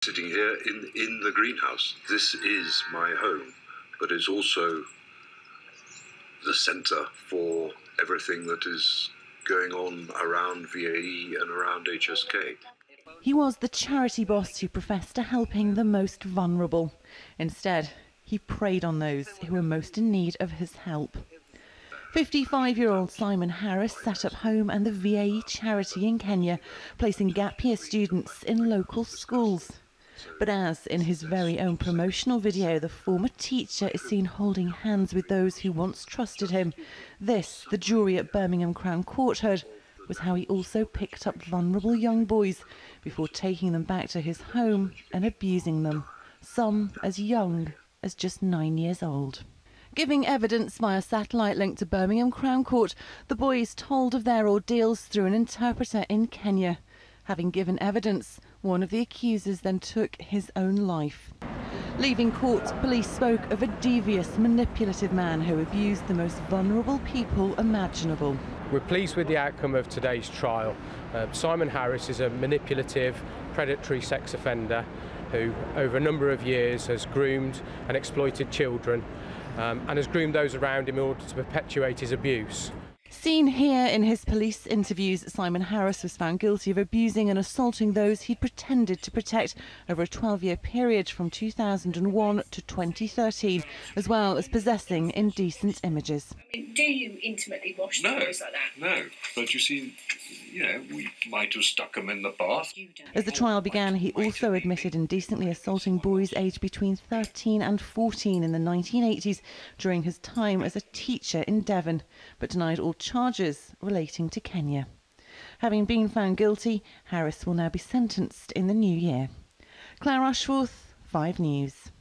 sitting here in the greenhouse. This is my home, but it's also the centre for everything that is going on around VAE and around HSK. He was the charity boss who professed to helping the most vulnerable. Instead, he preyed on those who were most in need of his help. 55-year-old Simon Harris set up Home and the VAE charity in Kenya, placing gap year students in local schools. But as in his very own promotional video, the former teacher is seen holding hands with those who once trusted him, this, the jury at Birmingham Crown Court heard, was how he also picked up vulnerable young boys before taking them back to his home and abusing them, some as young as just 9 years old. Giving evidence via satellite link to Birmingham Crown Court, the boys told of their ordeals through an interpreter in Kenya. Having given evidence, one of the accusers then took his own life. Leaving court, police spoke of a devious, manipulative man who abused the most vulnerable people imaginable. We're pleased with the outcome of today's trial. Simon Harris is a manipulative, predatory sex offender who, over a number of years, has groomed and exploited children and has groomed those around him in order to perpetuate his abuse. Seen here in his police interviews, Simon Harris was found guilty of abusing and assaulting those he'd pretended to protect over a 12-year period from 2001 to 2013, as well as possessing indecent images. I mean, do you intimately wash the boys like that? No, but you see, we might have stuck them in the bath. As the trial began, he also admitted indecently assaulting boys aged between 13 and 14 in the 1980s during his time as a teacher in Devon, but denied all charges relating to Kenya. Having been found guilty, Harris will now be sentenced in the new year. Claire Ashworth, 5 News.